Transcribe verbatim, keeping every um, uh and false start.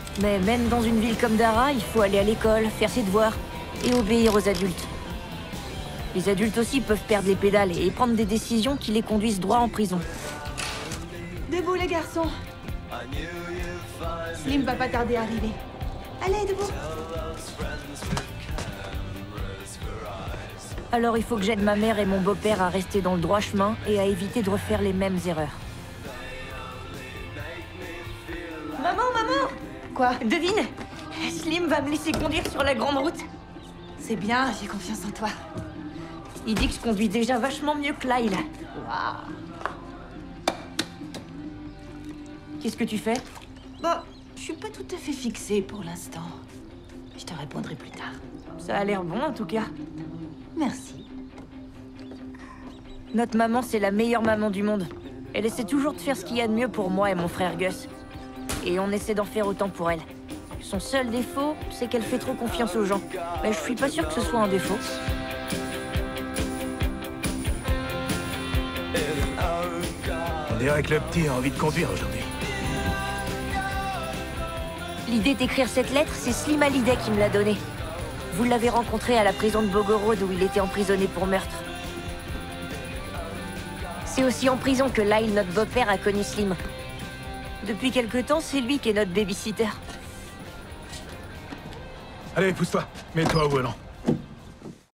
Mais même dans une ville comme Dara, il faut aller à l'école, faire ses devoirs et obéir aux adultes. Les adultes aussi peuvent perdre les pédales et prendre des décisions qui les conduisent droit en prison. Debout les garçons. Slim va pas tarder à arriver. Allez, debout. Alors il faut que j'aide ma mère et mon beau-père à rester dans le droit chemin et à éviter de refaire les mêmes erreurs. Maman, maman! Quoi? Devine! Slim va me laisser conduire sur la grande route. C'est bien, j'ai confiance en toi. Il dit que je conduis déjà vachement mieux que Lyle. Waouh! Qu'est-ce que tu fais? Bon, je suis pas tout à fait fixée pour l'instant. Je te répondrai plus tard. Ça a l'air bon en tout cas. Merci. Notre maman, c'est la meilleure maman du monde. Elle essaie toujours de faire ce qu'il y a de mieux pour moi et mon frère Gus. Et on essaie d'en faire autant pour elle. Son seul défaut, c'est qu'elle fait trop confiance aux gens. Mais je suis pas sûre que ce soit un défaut. On dirait que le petit a envie de conduire aujourd'hui. L'idée d'écrire cette lettre, c'est Slim Hallyday qui me l'a donnée. Vous l'avez rencontré à la prison de Bogorod où il était emprisonné pour meurtre. C'est aussi en prison que Lyle, notre beau-père, a connu Slim. Depuis quelque temps, c'est lui qui est notre babysitter. Allez, pousse-toi. Mets-toi au volant.